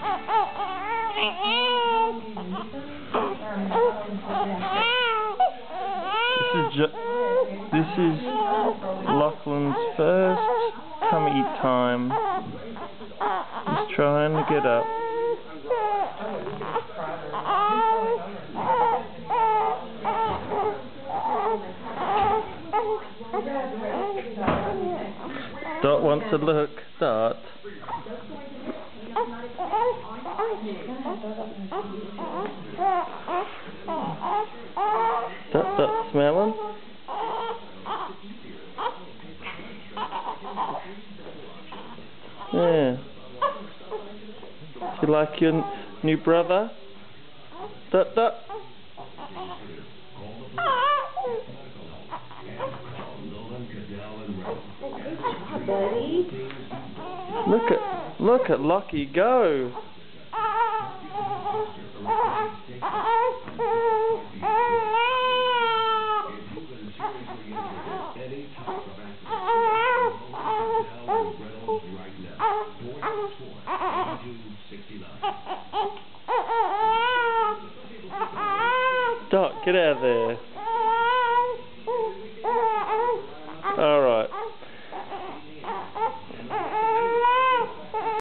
This is Lachlan's first tummy time. He's trying to get up. Dot wants to look. Dot. Dot smelling. Yeah. Do you like your new brother? Dot. Look at Lockie go. Dot, get out of there.